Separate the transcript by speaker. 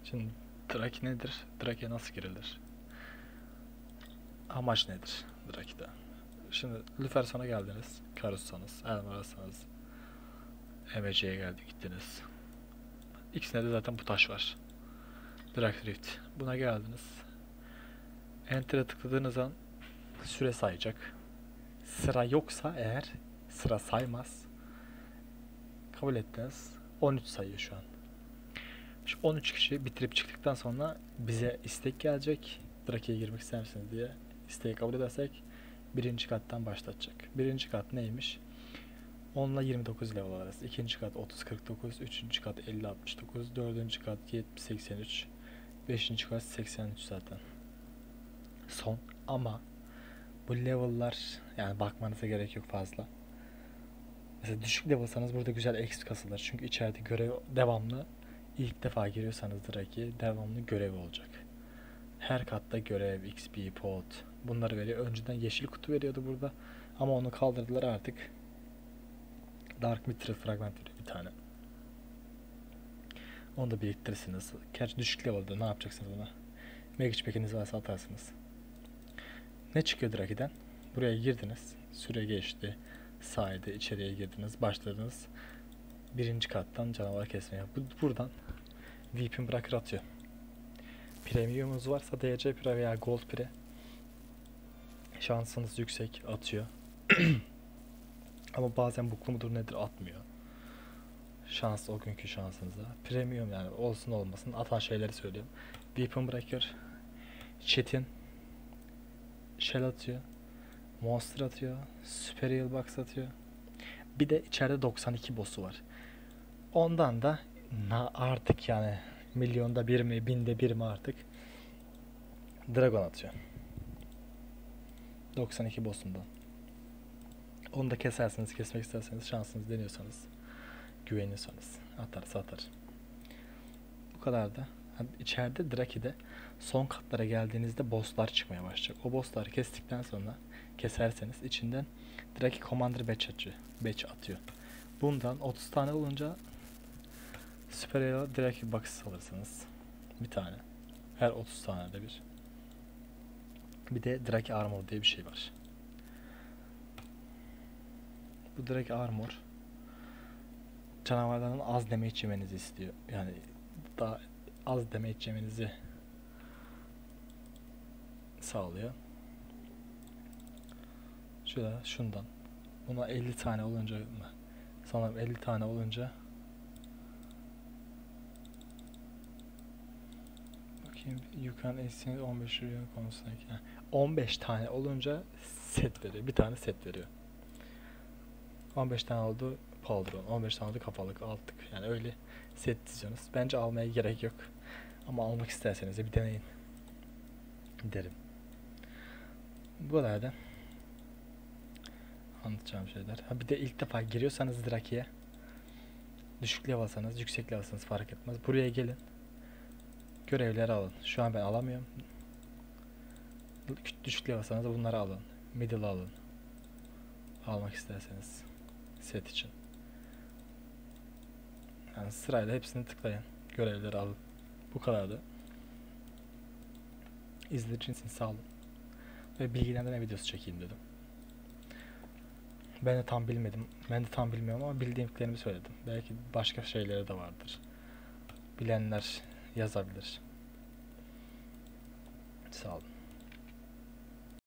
Speaker 1: Şimdi Draki nedir? Draki'ye nasıl girilir? Amaç nedir Draki'de? Şimdi Lüferson'a geldiniz. Karussanız, Elmarassanız, Emece'ye geldik gittiniz. İkisinde de zaten bu taş var. Drake Rift. Buna geldiniz. Enter'e tıkladığınız an süre sayacak. Sıra yoksa eğer sıra saymaz. Kabul ettiniz. 13 sayıyor şu an. Şu 13 kişi bitirip çıktıktan sonra bize istek gelecek. Drake'ye girmek ister misiniz diye. İsteği kabul edersek birinci kattan başlatacak. Birinci kat neymiş? 10 ile 29 level arası. İkinci kat 30-49. Üçüncü kat 50-69. Dördüncü kat 70-83. Beşinci kat 83 zaten. Son. Ama bu level'lar yani bakmanıza gerek yok fazla. Mesela düşük level'sanız burada güzel exp kasılır. Çünkü içeride görev devamlı. İlk defa giriyorsanız Draki'ye devamlı görev olacak. Her katta görev, XP, pot bunları veriyor. Önceden yeşil kutu veriyordu burada. Ama onu kaldırdılar artık. Dark Mithril fragment veriyor bir tane. Onu da biriktirirsiniz. Gerçi düşük level'da ne yapacaksınız ona? Mage pack'iniz varsa atarsınız. Ne çıkıyor Draki'den? Buraya girdiniz. Süre geçti. Sayede içeriye girdiniz. Başladınız. Birinci kattan canavar kesmeye. Buradan VIP'in bırakır atıyor. Premium'unuz varsa DC Pre veya Gold Pre şansınız yüksek atıyor. Ama bazen buklu mudur nedir atmıyor. Şans o günkü şansınıza. Premium yani olsun olmasın atan şeyleri söylüyorum. Weapon Breaker, Çetin, Shell atıyor, Monster atıyor, Superior Box atıyor. Bir de içeride 92 boss'u var. Ondan da artık yani milyonda bir mi, binde bir mi artık Dragon atıyor. 92 boss'undan. Onu da kesersiniz, kesmek isterseniz, şansınız deniyorsanız, güveniyorsanız atarsa atar. Bu kadar da. İçeride Draki'de son katlara geldiğinizde bosslar çıkmaya başlayacak. O bossları kestikten sonra keserseniz içinden Draki Commander Badge atıyor. Bundan 30 tane olunca Superior Draki Box alırsınız. Bir tane. Her 30 tane de bir. Bir de Draki Armor diye bir şey var. Bu Draki Armor canavarların az damage yemenizi istiyor. Yani daha az damage yemenizi sağlıyor. Şundan. Buna 50 tane olunca mı? Sanırım 50 tane olunca bakayım you can exchange 15 liraya konusuna 15 tane olunca set veriyor. Bir tane set veriyor. 15 tane oldu pauldron, 15 tane oldu kafalık, altlık. Yani öyle set diziyorsunuz. Bence almaya gerek yok. Ama almak isterseniz de bir deneyin derim. Bu kadar anlatacağım şeyler. Ha bir de ilk defa giriyorsanız Draki'ye düşük level'sanız, yüksek level'sanız fark etmez. Buraya gelin. Görevleri alın. Şu an ben alamıyorum. Düşük level'sanız da bunları alın. Middle alın. Almak isterseniz set için. Yani sırayla hepsini tıklayın. Görevleri alın. Bu kadardı. İzlediğiniz için sağ olun. Ve bilgilendirme videosu çekeyim dedim. Ben de tam bilmedim. Ben de tam bilmiyorum ama bildiklerimi söyledim. Belki başka şeyleri de vardır. Bilenler yazabilir. Sağ olun.